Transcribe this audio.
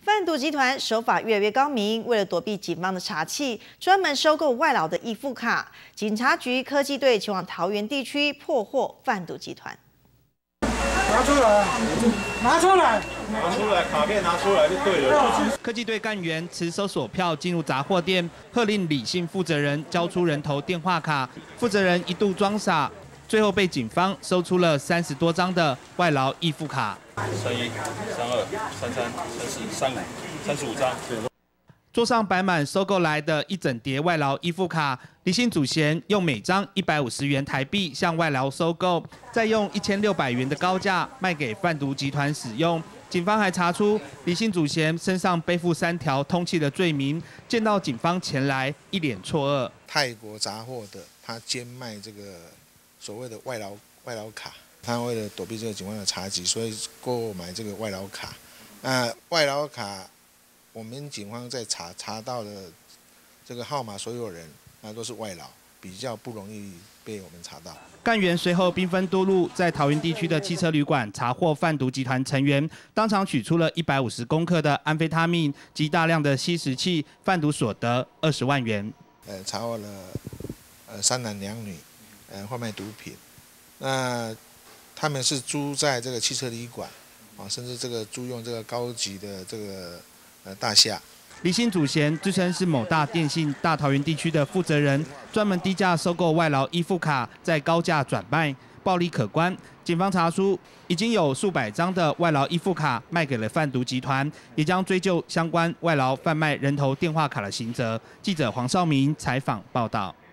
贩毒集团手法越来越高明，为了躲避警方的查缉，专门收购外劳的易付卡。警察局科技队前往桃园地区破获贩毒集团。 拿出来，拿出来， 拿出来，卡片拿出来就对了。 科技队干员持搜索票进入杂货店，喝令李姓负责人交出人头电话卡。负责人一度装傻，最后被警方搜出了30多张的外劳易付卡。 31、32、33、34、35张。 桌上摆满收购来的一整叠外劳易付卡，李姓祖贤用每张150元台币向外劳收购，再用1600元的高价卖给贩毒集团使用。警方还查出李姓祖贤身上背负3条通缉的罪名，见到警方前来，一脸错愕。 泰国杂货的，他兼卖这个所谓的外劳卡，他为了躲避这个警方的查缉，所以购买这个外劳卡。那外劳卡，我们警方在查到的这个号码，所有人都是外劳，比较不容易被我们查到。 干员随后兵分多路，在桃园地区的汽车旅馆查获贩毒集团成员，当场取出了150公克的安非他命及大量的吸食器，贩毒所得20万元。 查获了3男2女，贩卖毒品。那他们是租在这个汽车旅馆，甚至这个租用这个高级的这个大厦。 李姓祖贤自称是某大电信大桃园地区的负责人，专门低价收购外劳易付卡，再高价转卖，暴利可观。警方查出已经有数百张的外劳易付卡卖给了贩毒集团，也将追究相关外劳贩卖人头电话卡的刑责。记者黄少明采访报道。